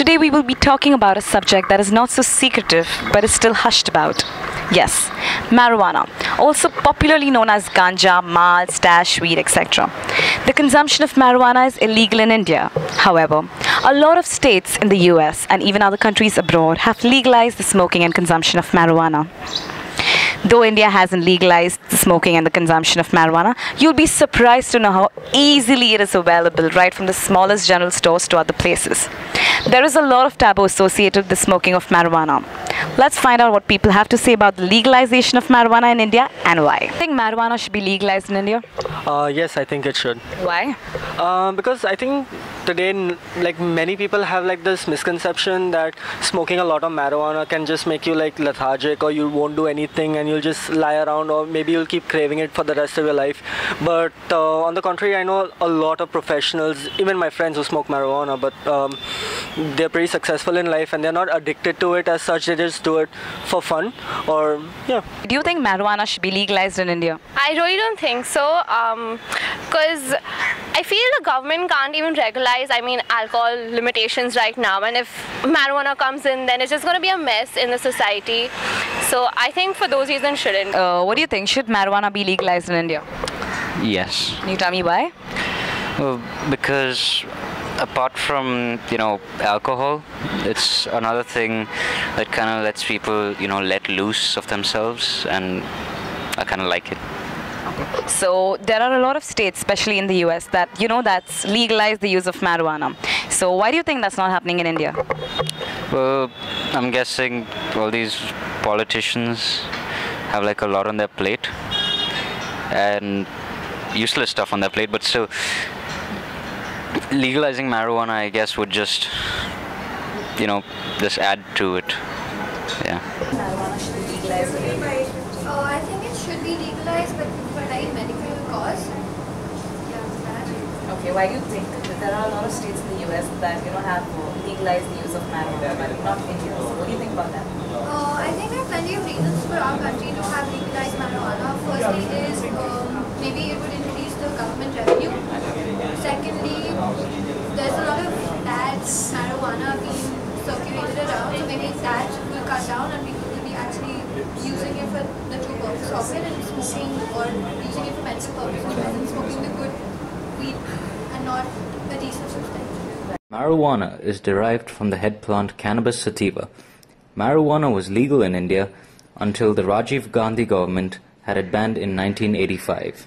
Today we will be talking about a subject that is not so secretive but is still hushed about. Yes, marijuana, also popularly known as Ganja, Maal, stash, weed, etc. The consumption of marijuana is illegal in India. However, a lot of states in the US and even other countries abroad have legalized the smoking and consumption of marijuana. Though India hasn't legalized the smoking and the consumption of marijuana, you'll be surprised to know how easily it is available right from the smallest general stores to other places. There is a lot of taboo associated with the smoking of marijuana. Let's find out what people have to say about the legalization of marijuana in India and why. I think marijuana should be legalized in India. Yes, I think it should. Why? Because I think today, like many people have like this misconception that smoking a lot of marijuana can just make you like lethargic, or you won't do anything and you'll just lie around, or maybe you'll keep craving it for the rest of your life. But on the contrary, I know a lot of professionals, even my friends who smoke marijuana, but they're pretty successful in life and they're not addicted to it as such. They just do it for fun, or yeah. Do you think marijuana should be legalized in India? I really don't think so, because I feel the government can't even regularize, alcohol limitations right now, and if marijuana comes in, then it's just going to be a mess in the society. So I think for those reasons shouldn't. What do you think? Should marijuana be legalized in India? Yes. Can you tell me why? Well, because apart from, alcohol, it's another thing that kind of lets people, let loose of themselves, and I kind of like it. Okay. So there are a lot of states, especially in the US, that that's legalized the use of marijuana. So why do you think that's not happening in India? Well, I'm guessing all these politicians have like a lot on their plate and useless stuff on their plate, but still legalizing marijuana, I guess, would just just add to it. Yeah. Marijuana should be legalized in India. I think it should be legalized, but for like medical cause. Yeah, that. Okay, why do you think that there are a lot of states in the US that have legalized the use of marijuana, but not India? So what do you think about that? I think there are plenty of reasons for our country to have legalized marijuana. Firstly is maybe it would increase the government revenue. Secondly, there's a lot of bad marijuana being circulated around, so maybe that will cut down and people will be actually using it for the true purpose of it and smoking, or using it for medical purposes and smoking the good weed and not a decent substance. Marijuana is derived from the head plant Cannabis sativa. Marijuana was legal in India until the Rajiv Gandhi government had it banned in 1985.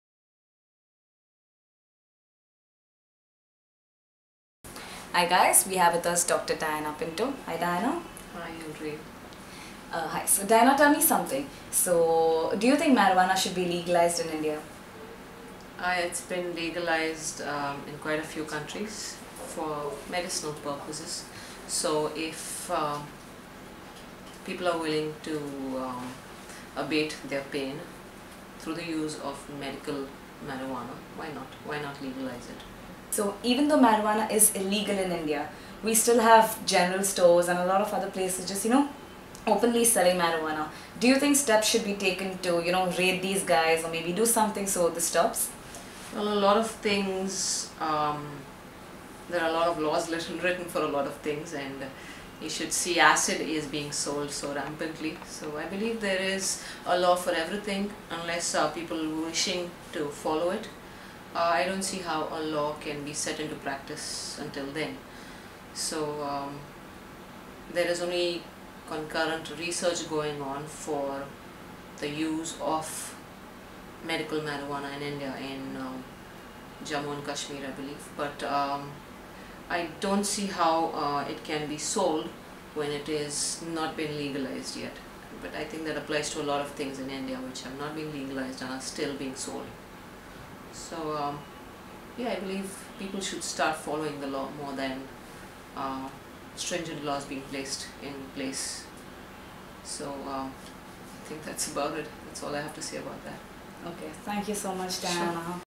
Hi guys, we have with us Dr. Diana Pinto. Hi Diana. Hi, Eularie. Hi, so Diana, tell me something. So, do you think marijuana should be legalized in India? It's been legalized in quite a few countries for medicinal purposes. So if people are willing to abate their pain through the use of medical marijuana, why not? Why not legalize it? So, even though marijuana is illegal in India, we still have general stores and a lot of other places just, openly selling marijuana. Do you think steps should be taken to, raid these guys, or maybe do something so this stops? Well, a lot of things, there are a lot of laws written for a lot of things, and you should see acid is being sold so rampantly. So I believe there is a law for everything, unless people wishing to follow it. I don't see how a law can be set into practice until then. So there is only concurrent research going on for the use of medical marijuana in India, in Jammu and Kashmir, I believe. But I don't see how it can be sold when it is not been legalized yet. But I think that applies to a lot of things in India which have not been legalized and are still being sold. So yeah, I believe people should start following the law more than stringent laws being placed in place. So I think that's about it. That's all I have to say about that. Okay, thank you so much, Diana. Sure.